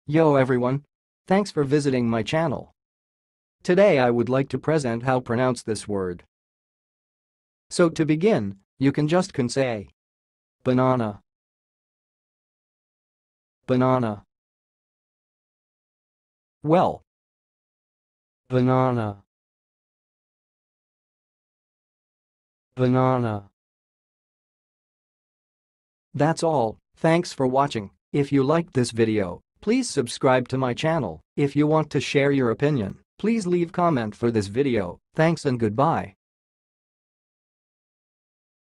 Yo everyone! Thanks for visiting my channel. Today I would like to present how pronounce this word. So to begin, you can say banana, banana. Well, banana, banana. That's all, thanks for watching. If you liked this video, please subscribe to my channel. If you want to share your opinion, please leave comment for this video. Thanks and goodbye.